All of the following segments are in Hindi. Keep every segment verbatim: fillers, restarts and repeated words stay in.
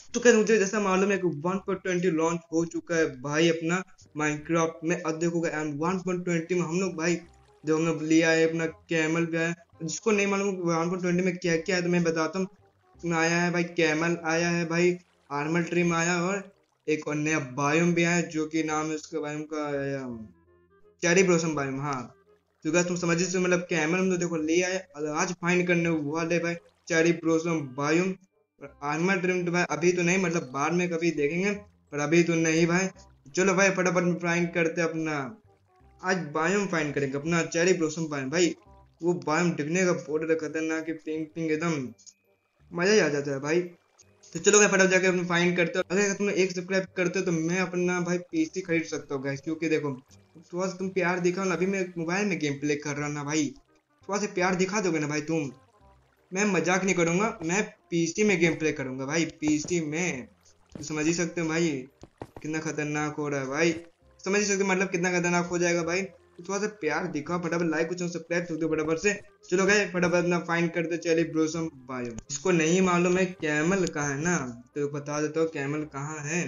तो क्या मुझे जैसा मालूम है कि वन पॉइंट ट्वेंटी लॉन्च हो चुका है भाई अपना माइनक्राफ्ट में। अब देखो एंड वन पॉइंट ट्वेंटी में हम लोग भाई जो हमने लिया है अपना कैमल भी आया। जिसको नहीं मालूम वन पॉइंट ट्वेंटी में क्या क्या है तो मैं बताता हूँ। इसमें आया है भाई कैमल आया है भाई, आर्मर ट्रिम आया, और एक और नया बायोम भी आया जो कि नाम है उसके बायोम का चेरी ब्लॉसम बायोम। हाँ तो क्या तुम समझ सकते हो, मतलब कैमल हम तो देखो ले आए और आज फाइंड करने वाले भाई cherry blossom biome. Armour trim तो भाई अभी तो नहीं, मतलब बाद में कभी देखेंगे, पर अभी तो नहीं भाई। चलो भाई फटाफट फाइंड करते अपना, आज बायोम फाइंड करेंगे अपना चेरी ब्लॉसम बायोम। भाई वो बायोम दिखने का बहुत खतरनाक है, पिंक पिंक एकदम मजा ही आ जाता है भाई। तो चलो भाई फटाफट जाके अपने फाइंड करते हो। अगर तुम एक सब्सक्राइब करते हो तो मैं अपना भाई पीसी खरीद सकता हूँ गाइस, क्योंकि देखो थोड़ा सा तुम प्यार दिखाओ ना। अभी मैं मोबाइल में गेम प्ले कर रहा हूँ ना भाई, थोड़ा सा प्यार दिखा दोगे ना भाई तुम, मैं मजाक नहीं करूंगा, मैं पीसी में गेम प्ले करूंगा भाई, पीसी में। तो समझ ही सकते हो भाई कितना खतरनाक हो रहा है भाई, समझ ही सकते हो मतलब कितना खतरनाक हो जाएगा भाई। तो थोड़ा सा प्यार दिखाओ, फटाफट लाइक कुछ सब्सक्राइब कर दो फटाफट से। चलो गए फटाफट अपना फाइंड करते चलिए ब्लॉसम बायो। इसको नहीं मालूम है कैमल कहाँ है ना, तो बता देता हूँ कैमल कहाँ है।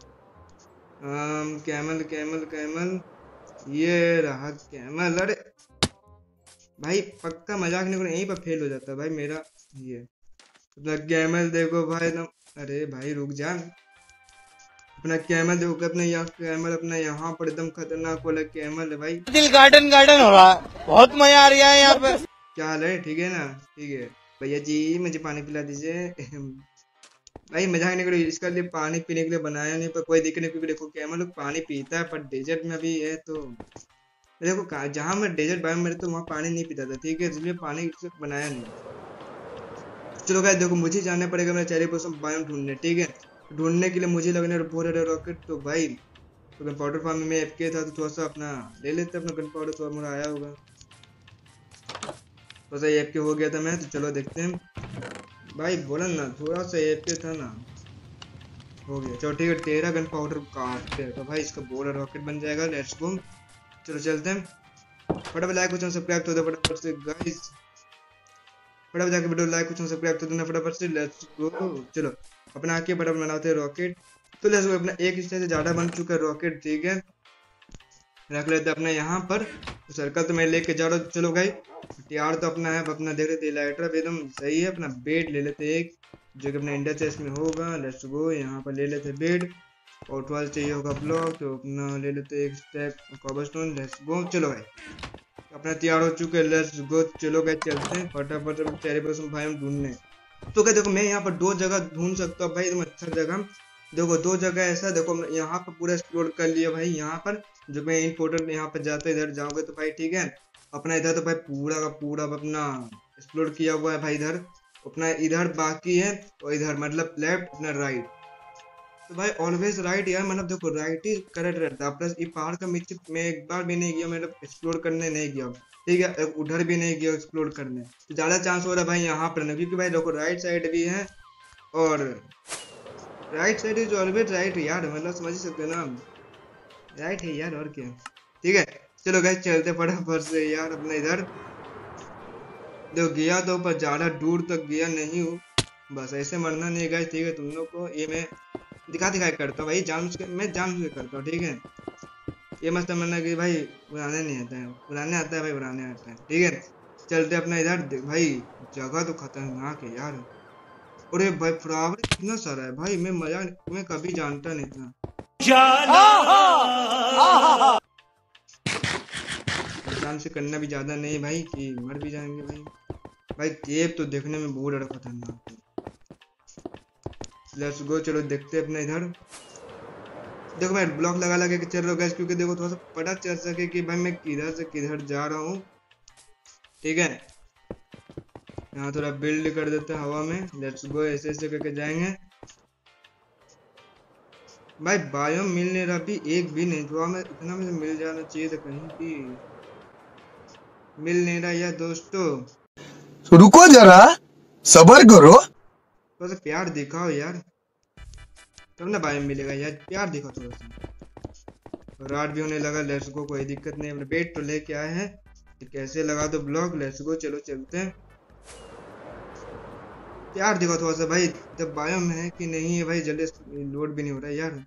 um, कैमल कैमल कैमल ये रहा कैमल। अरे भाई पक्का मजाक नहीं करो, यहीं पर फेल हो जाता है भाई मेरा ये अपना कैमल। देखो भाई ना, अरे भाई रुक जा, अपना कैमल देखो अपने यहाँ कैमल अपना यहाँ पर एकदम खतरनाक वाला कैमल है भाई। दिल गार्डन गार्डन हो रहा है, बहुत मजा आ रहा है यहाँ पे। क्या हाल है, ठीक है ना? ठीक है भैया जी, मुझे पानी पिला दीजिए। भाई मजाक नहीं करो, इसका लिए पानी पीने के लिए बनाया नहीं, पर कोई दिक्कत नहीं, क्योंकि देखो कैमल लोग पानी पीता है, पर डेजर्ट में अभी है तो देखो जहाँ मैं डेजर्ट बायो में तो वहाँ पानी नहीं पीता था, ठीक है, इसलिए पानी बनाया नहीं। चलो गाइस देखो मुझे जाना पड़ेगा मेरा चेरी ब्लॉसम बायोम ढूंढने, ठीक है। ढूंढने के लिए मुझे लगने बहुत सारे रॉकेट, तो भाई तो गन पाउडर फार्म में एफके था तो थोड़ा सा अपना ले लेते अपना गन पाउडर, थोड़ा मोड़ा आया होगा, थोड़ा सा एफके हो गया था मैं। तो चलो देखते हैं भाई, बोला ना थोड़ा सा एफके था ना, हो गया। चलो ठीक है, तेरह गन पाउडर काटते हैं तो भाई इसका बोला रॉकेट बन जाएगा। लेट्स गो, चलो चलते हैं फटाफट। लाइक कुछ सब्सक्राइब तो दो फटाफट से गाइस, फटाफट जाके वीडियो लाइक कुछ सब्सक्राइब तो देना फटाफट से। लेट्स गो, चलो अपना आके फटाफट बनाते हैं रॉकेट। तो लेट्स गो, अपना एक हिस्से से ज्यादा बन चुका है रॉकेट, ठीक है, रख लेते हैं अपना यहाँ पर। तो सर्कल तो मैं लेके जा रहा हूँ। चलो भाई हथियार तो अपना है, अपना देख लेते लाइटर भी एकदम सही है। अपना बेड ले लेते एक जो कि अपना इंडिया चेस्ट में होगा। लेट्स गो, यहाँ पर ले लेते बेड, और ट्वेल्व चाहिए होगा ब्लॉक, तो अपना ले लेते एक स्टेप कॉबलस्टोन। लेट्स गो, चलो भाई अपना तैयार हो चुके हैं। लेट्स गो, चलो गए चलते हैं फटाफट चेरी ब्लॉसम भाई हम ढूंढने। तो क्या देखो मैं यहाँ पर दो जगह ढूंढ सकता हूँ भाई, एकदम अच्छा जगह। देखो दो जगह ऐसा, देखो यहाँ पर पूरा एक्सप्लोर कर लिया भाई। यहाँ पर जो मैं इन पोर्टल यहाँ पर जाते इधर जाओगे तो भाई ठीक है, अपना इधर तो भाई पूरा का पूरा अपना एक्सप्लोर किया हुआ है भाई। इधर अपना इधर बाकी है, और इधर मतलब लेफ्ट अपना राइट, तो भाई ऑलवेज राइट यार, मतलब देखो राइट ही करेक्ट रहता है। प्लस ये पहाड़ का नीचे मैं एक बार भी नहीं गया, मतलब एक्सप्लोर करने नहीं गया, ठीक है, उधर भी नहीं गया एक्सप्लोर करने, तो ज्यादा चांस हो रहा है भाई यहाँ पर ना, क्योंकि भाई देखो राइट साइड भी है, और right side is always right यार, मतलब समझ ही सकते हो ना, राइट है यार, और क्या। ठीक है चलो गाइस चलते फटाफट से यार अपना इधर। देखो गया तो पर ज्यादा दूर तक गया नहीं हूँ, बस ऐसे मरना नहीं है गाइस, ठीक है। तुम लोग को ये मैं दिखा दिखाई करता हूँ भाई, जान के मैं जान के करता हूँ, ठीक है। ये मत समझना कि भाई उड़ाने नहीं आता है, उड़ाने आता है भाई, उड़ाने आता है, ठीक है। चलते अपना इधर भाई, जगह तो खतरनाक है यार। अरे भाई फ्लावर कितना सारा है भाई, मैं मजा मैं कभी जानता नहीं था। आराम से करना भी ज्यादा नहीं भाई कि मर भी जाएंगे भाई। भाई केव तो देखने में बहुत ज्यादा खतरनाक है। लेट्स गो, चलो देखते अपने इधर। देखो मैं ब्लॉक लगा लगा के चल रहा हूँ, क्योंकि देखो थोड़ा सा पता चल सके कि भाई मैं किधर से किधर जा रहा हूँ, ठीक है। यहाँ थोड़ा बिल्ड कर देते हैं हवा में। लेट्स गो, ऐसे ऐसे करके जाएंगे भाई। बायोम मिल नहीं रहा अभी एक भी नहीं, थोड़ा में इतना मुझे मिल जाना चाहिए था, कहीं भी मिल नहीं रहा यार दोस्तों। तो रुको जरा, सबर करो, थोड़ा सा प्यार दिखाओ यार, तब ना बायोम मिलेगा यार, प्यार दिखाओ थोड़ा सा। रात भी होने लगा, लेट्स गो, कोई दिक्कत नहीं, अपने बेड तो लेके आए हैं, कैसे लगा दो ब्लॉक। लेट्स गो, चलो चलते हैं। प्यार दिखाओ थोड़ा सा भाई। जब बायोम है कि नहीं है भाई, जल्दी लोड भी नहीं हो रहा है यार।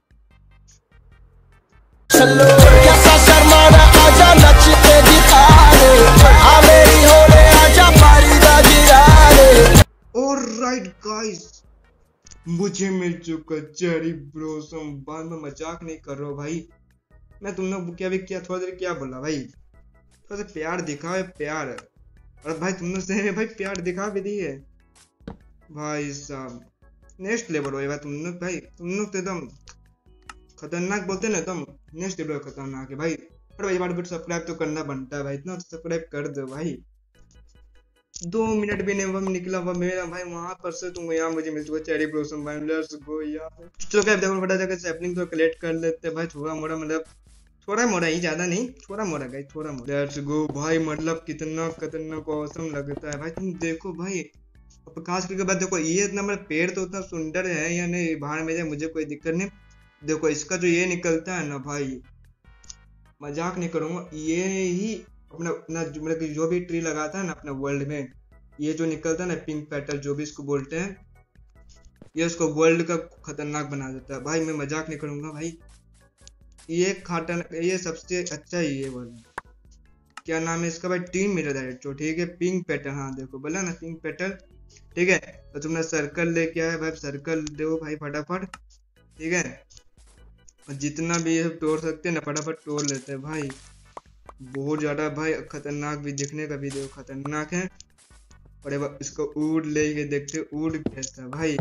ऑलराइट गाइस, मुझे मिल चुका चेरी ब्लॉसम। बाद में मजाक नहीं कर रहा हूँ भाई, मैं तुम लोग क्या भी क्या थोड़ा देर क्या बोला भाई, थोड़ा सा प्यार दिखा है प्यार। और भाई तुम लोग से भाई प्यार दिखा भी दी है भाई साहब। नेक्स्ट लेवल हो भाई तुम लोग, भाई तुम लोग तो एकदम खतरनाक बोलते ना तुम। नेक्स्ट लेवल खतरनाक है भाई। और भाई बार सब्सक्राइब तो करना बनता है भाई, इतना तो सब्सक्राइब कर दो भाई। दो मिनट भी नहीं हुआ निकला हुआ मेरा भाई वहां पर से, तुम यहाँ मुझे मिल चुका चेरी ब्लॉसम भाई। लेट्स गो यार। चलो क्या देखो फटा जाकर सैपलिंग तो कलेक्ट कर लेते हैं भाई, थोड़ा मोड़ा मतलब थोड़ा मोड़ा ही, ज्यादा नहीं, थोड़ा मोड़ा गाइस, थोड़ा मोड़ा। लेट्स गो भाई। मतलब कितना खतरनाक औसम लगता है भाई, तुम देखो भाई। अब खास करके बाद देखो ये इतना मतलब पेड़ तो उतना सुंदर है या नहीं, बाहर में जाए मुझे कोई दिक्कत नहीं। देखो इसका जो ये निकलता है ना भाई, मजाक नहीं करूंगा, ये ही अपना अपना जो मतलब जो भी ट्री लगाता है ना अपना वर्ल्ड में, ये जो निकलता है ना पिंक पेटल जो भी इसको बोलते हैं, ये उसको वर्ल्ड का खतरनाक बना देता है भाई। मैं मजाक नहीं करूंगा भाई, ये खाटन ये सबसे अच्छा ही ये वाला क्या नाम है इसका भाई, टीम मीटर डायरेक्ट ठीक है। पिंक पेटल, हाँ देखो बोला ना पिंक पेटल, ठीक है। तो तुमने सर्कल लेके आए भाई, सर्कल दो भाई फटाफट, ठीक है। और जितना भी ये तोड़ सकते हैं ना फटाफट तोड़ लेते हैं भाई। बहुत ज्यादा भाई खतरनाक भी, दिखने का भी देखो खतरनाक है। और इसको ऊड लेके देखते ऊड कैसा भाई।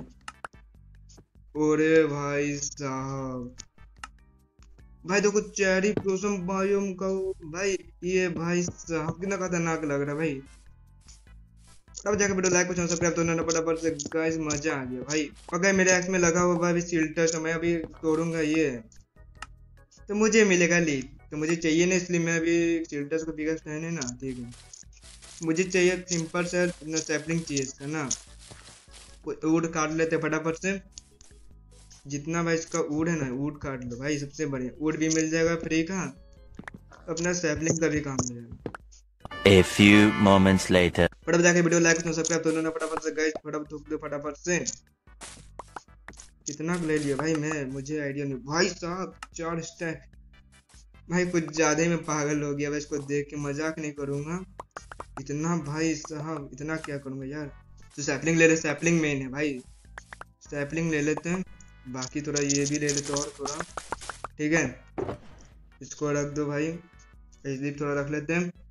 ओरे भाई साहब, भाई देखो चेरी ब्लॉसम बायोम का भाई, ये भाई साहब कितना खतरनाक लग रहा है भाई। अब जाकर वीडियो लाइक कुछ सब्सक्राइब तो ना फटाफट से गाइस, मजा आ गया भाई। अगर मेरे एक्स में लगा हुआ भाई सिल्टर, तो मैं अभी तोड़ूंगा ये तो मुझे मिलेगा लीड, तो मुझे चाहिए ना, इसलिए मैं अभी सिल्टर्स को पिकअप है ना, ठीक है। मुझे चाहिए सिंपल सा सैपलिंग चाहिए इसका ना, वुड काट लेते फटाफट से। जितना भाई इसका वुड है ना वुड काट लो भाई, सबसे बढ़िया वुड भी मिल जाएगा फ्री का, अपना सैपलिंग का भी काम हो जाएगा। A few moments later. फटाफट जाके वीडियो लाइक और सब्सक्राइब तो ना फटाफट से गाइस, फटाफट ठोक दो फटाफट से। कितना ले लिया भाई मैं, मुझे आइडिया नहीं भाई साहब। चार स्टैक भाई, कुछ ज्यादा ही मैं पागल हो गया भाई, इसको देख के मजाक नहीं करूंगा। इतना भाई साहब, इतना क्या करूंगा यार। तो सैपलिंग ले ले, सैपलिंग मेन है भाई, सैपलिंग ले लेते हैं। बाकी थोड़ा ये भी ले लेते और थोड़ा, ठीक है। इसको रख दो भाई, इसलिए थोड़ा रख लेते हैं।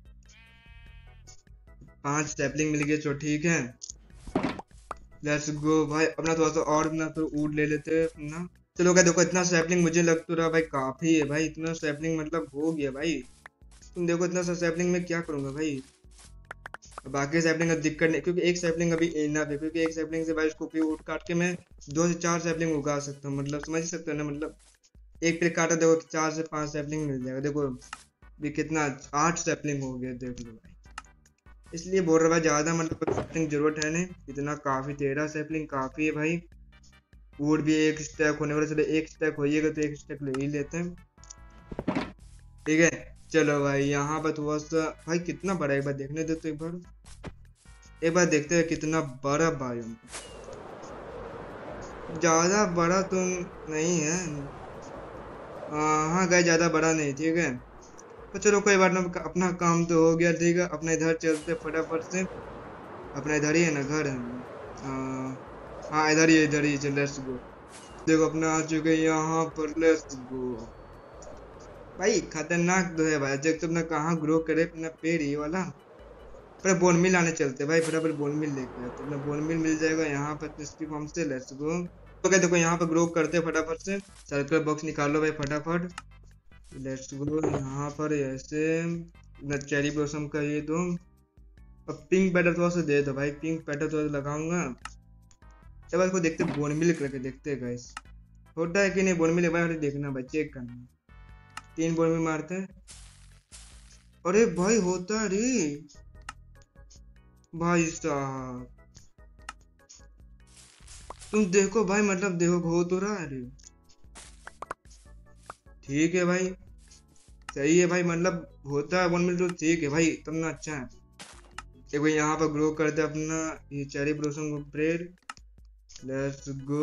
पांच सैपलिंग मिल गए तो ठीक है। लेट्स गो भाई, अपना थोड़ा सा और अपना तो वुड ले लेते हैं अपना। चलो क्या देखो, इतना सैपलिंग मुझे लग तो रहा भाई काफी है भाई, इतना सैपलिंग मतलब हो गया भाई। तुम देखो इतना सा सैपलिंग में क्या करूंगा भाई। बाकी सैपलिंग का दिक्कत नहीं, क्योंकि एक सैपलिंग अभी इनफ है, क्योंकि एक सैपलिंग से भाई उसको भी वुड काट के मैं दो से चार सैपलिंग उगा सकता हूँ, मतलब समझ सकते हो ना। मतलब एक पेड़ काटा देखो चार से पांच सैपलिंग मिल जाएगा। देखो भी कितना, आठ सैपलिंग हो गया देख लो भाई। इसलिए बोल रहा भाई ज्यादा मतलब सैपलिंग जरूरत है नहीं, इतना काफी, तेरह सैपलिंग काफी है भाई। वुड भी एक स्टैक होने वाला, चलो एक स्टैक होइएगा तो एक स्टैक ले ही लेते हैं, ठीक है। चलो भाई यहाँ पर थोड़ा सा भाई, कितना बड़ा एक बार देखने दो तो एक बार, एक बार देखते हैं कितना बड़ा बायोम। ज्यादा बड़ा तो नहीं है, हाँ गए ज्यादा बड़ा नहीं, ठीक है। तो चलो कोई बात ना, अपना काम तो हो गया, ठीक है। अपने इधर चलते फटाफट से, अपना इधर ही है ना घर, हाँ इधर ही इधर ही चल। लेट्स गो, देखो अपना आ चुके यहाँ पर, लेट्स गो भाई। खतरनाक तो है भाई, जब तो अपना कहाँ ग्रो करे अपना पेड़ ये वाला। पर बोन मिल आने चलते भाई, फटाफट बोन मिल लेके आते, अपना बोन मिल मिल जाएगा यहाँ पर क्रिस्पी फॉर्म से। लेट्स गो, तो क्या देखो यहाँ पर ग्रो करते फटाफट से, सर्कल बॉक्स निकालो भाई फटाफट। लेट्स गो, यहाँ पर ऐसे चेरी ब्लॉसम का ये दो, अब पिंक पैटर्न थोड़ा सा दे दो भाई, पिंक पैटर्न थोड़ा सा लगाऊंगा। जब इसको देखते बोन मिल करके देखते हैं गाइस, होता है कि नहीं बोन मिल, भाई देखना भाई, चेक करना। तीन बोन मिल मारते हैं, अरे भाई होता रे भाई साहब, तुम देखो भाई, मतलब देखो हो तो रहा है। ठीक है भाई, सही है भाई, मतलब होता है वन मिल तो ठीक है भाई, तब ना अच्छा है। देखो यहाँ पर ग्रो करते अपना ये cherry blossom bread. Let's go.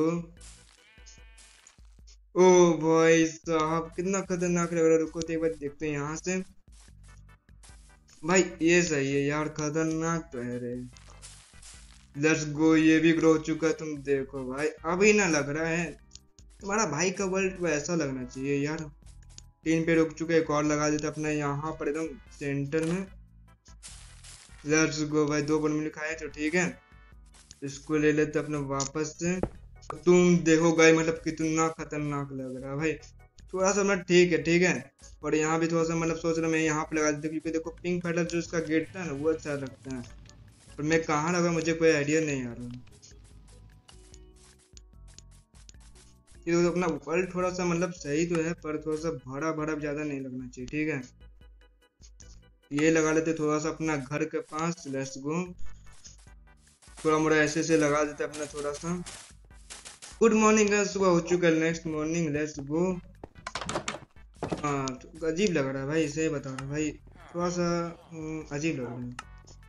ओ भाई साहब कितना खतरनाक लग रहा है, रुको तो एक बार देखते हैं यहाँ से। भाई ये सही है यार, खतरनाक तो है रे। लेट्स गो, ये भी ग्रो हो चुका है, तुम देखो भाई। अभी ना लग रहा है तुम्हारा भाई का वर्ल्ड वैसा लगना चाहिए यार। तीन पे रुक चुके, एक और लगा देते अपना यहाँ पर एकदम सेंटर में। लेट्स गो भाई, दो बन मिल खाए तो ठीक है, इसको ले लेते अपने वापस से। तुम देखो गाय मतलब कितना खतरनाक लग रहा है भाई। थोड़ा सा मतलब ठीक है ठीक है, और यहाँ भी थोड़ा सा मतलब सोच रहा मैं यहाँ पे लगा देता, क्योंकि देखो पिंक फेडर जो इसका गेट था ना वो अच्छा लगता है, पर मैं कहाँ लगा मुझे कोई आइडिया नहीं आ रहा। ये तो अपना वर्ल्ड थोड़ा सा मतलब सही तो है, पर थोड़ा सा भरा भरा ज्यादा नहीं लगना चाहिए, ठीक है। ये लगा लेते थोड़ा सा अपना घर के पास। लेट्स गो, थोड़ा मोड़ा ऐसे से लगा देते अपना थोड़ा सा। गुड मॉर्निंग है, सुबह हो चुका है, नेक्स्ट मॉर्निंग। Let's go. हाँ तो अजीब लग रहा है भाई, इसे बता रहा भाई, थोड़ा सा अजीब लग रहा है,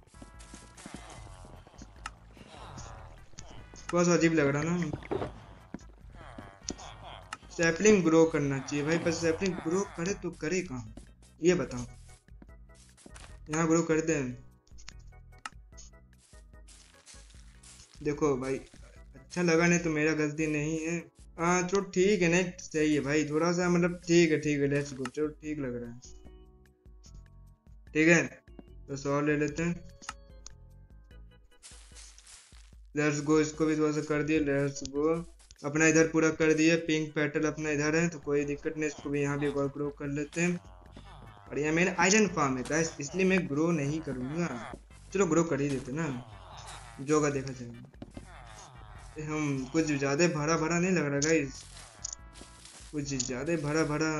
थोड़ा सा अजीब लग रहा ना। सैपलिंग ग्रो करना चाहिए भाई, पर सैपलिंग ग्रो करे तो करे कहाँ, ये बताओ। यहाँ ग्रो करते हैं, देखो भाई अच्छा लगा नहीं तो मेरा गलती नहीं है। हाँ चलो ठीक है, नहीं सही है भाई, थोड़ा सा मतलब ठीक है ठीक है। लेट्स गो, चलो ठीक लग रहा है, ठीक है। तो सौ ले लेते हैं। लेट्स गो, इसको भी थोड़ा सा कर दिए। लेट्स गो, अपना इधर पूरा कर दिए, पिंक पेटल अपना इधर है तो कोई दिक्कत नहीं, इसको भी यहाँ भी और ग्रो कर लेते हैं। और यहाँ मेरा आयरन फार्म है गाइस, इसलिए मैं ग्रो नहीं करूँगा। चलो ग्रो कर ही देते ना, जो होगा देखा जाएगा। हम कुछ ज्यादा भरा भरा नहीं लग रहा गाइस, कुछ ज्यादा भरा भरा।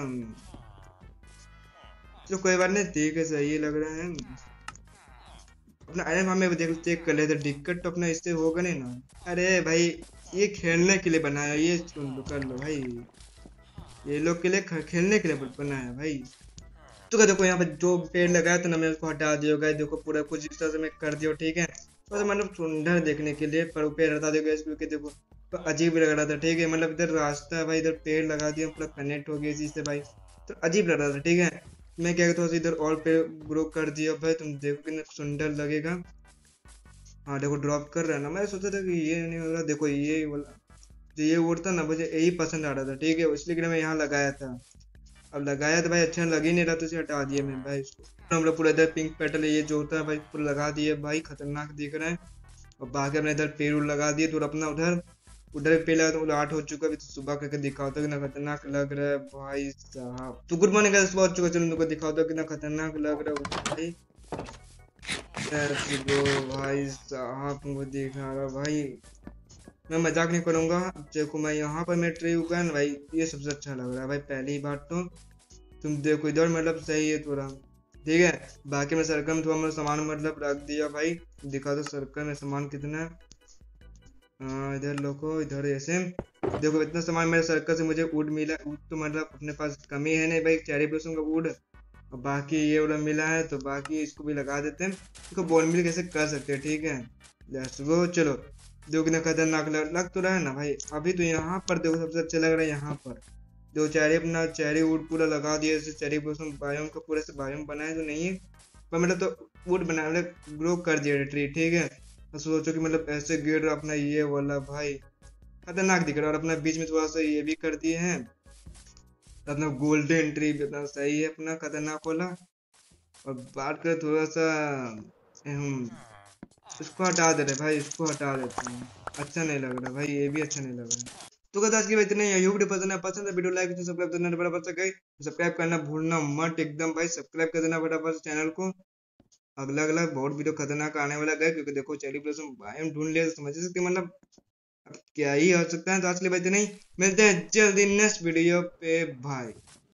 चलो कोई बात नहीं, ठीक है सही लग रहा है। अपना आयरन फार्म में देख चेक कर लेते, दिक्कत तो अपना इससे होगा नहीं ना। अरे भाई ये खेलने के लिए बनाया, ये सुन लो कर लो भाई, ये लोग के लिए खेलने के लिए बनाया भाई। तो देखो यहाँ पे जो पेड़ लगाया था ना, मैं उसको हटा दिया गया, देखो पूरा कुछ इस तरह से मैं कर दिया, ठीक है। तो मतलब सुंदर देखने के लिए, पर पेड़ हटा दिया गया क्योंकि देखो तो अजीब लग रहा था, ठीक है। मतलब इधर रास्ता है भाई, इधर पेड़ लगा दिया, पूरा कनेक्ट हो गया इसी से भाई, तो अजीब लग रहा था, ठीक है। मैं क्या कहता हूँ इधर और पेड़ ग्रो कर दिया भाई, तुम देखो कितना सुंदर लगेगा। हाँ देखो ड्रॉप कर रहा है ना, मैं सोचा था कि ये नहीं हो रहा, देखो ये वाला जो ये उड़ता ना मुझे यही पसंद आ रहा था, ठीक है, इसलिए मैं यहाँ लगाया था। अब लगाया तो भाई अच्छा लग ही नहीं रहा, तो इसे हटा दिया मैं भाई इसको। हम लोग पूरा इधर पिंक पेटल ये जो होता है भाई पूरा लगा दिए भाई, खतरनाक दिख रहा है। और बाकी अपने इधर पेड़ लगा दिए, तो अपना उधर उधर पेड़ लगा तो आठ हो चुका, अभी तो सुबह करके दिखाओ तो कितना खतरनाक लग रहा है भाई साहब। तो गुड मॉर्निंग सुबह हो चुका, चलो तुमको दिखाओ तो कितना खतरनाक लग रहा है भाई। भाई साहब तुमको दिखा रहा भाई, मैं मजाक नहीं करूंगा। देखो मैं यहाँ पर मैं ट्री उगा ना भाई, ये सबसे अच्छा लग रहा है भाई, पहली बात तो तुम देखो इधर मतलब सही है थोड़ा, ठीक है। बाकी में सर्कल में थोड़ा मैं सामान मतलब रख दिया भाई, दिखा दो सर्कल में सामान कितना है। हाँ इधर लोगो, इधर ऐसे देखो इतना सामान मेरे सर्कल से मुझे वुड मिला। वुड तो मतलब अपने पास कमी है नहीं भाई, चेरी ब्लॉसम का वुड, और बाकी ये वाला मिला है, तो बाकी इसको भी लगा देते हैं। इसको बोन मिल कैसे कर सकते हैं, ठीक है। लेट्स गो, चलो देखो कितना खतरनाक लग, लग तो रहा है ना भाई। अभी तो यहाँ पर देखो सबसे अच्छा लग रहा है, यहाँ पर जो चेरी अपना चेरी वुड पूरा लगा दिया, जैसे चेरी ब्लॉसम बायोम का पूरा से बायोम बनाया तो नहीं है, पर मतलब तो वुड बना मतलब ग्रो कर दिया ट्री, ठीक है। तो सोचो कि मतलब ऐसे गिर अपना ये वाला भाई खतरनाक दिख रहा है। और अपना बीच में थोड़ा सा ये भी कर दिए हैं, तो अपना गोल्डन ट्री भी अपना सही है अपना खतरनाक वाला। और बात करें थोड़ा सा हम इसको हटा दे रहे भाई, इसको हटा देते हैं, अच्छा नहीं लग रहा भाई, ये भी अच्छा नहीं लग रहा। तो कहता आज की इतने ही, वीडियो पसंद है पसंद है वीडियो लाइक सब्सक्राइब करना फटाफट से गई, सब्सक्राइब करना भूलना मत एकदम भाई, सब्सक्राइब कर देना फटाफट से चैनल को। अगला अगला बहुत वीडियो खतरनाक आने वाला गए, क्योंकि देखो चेरी ब्लॉसम बायोम ढूंढ लिया, समझ सकते मतलब अब क्या ही हो सकता है। तो आज के लिए इतना ही, मिलते हैं जल्दी नेक्स्ट वीडियो पे भाई।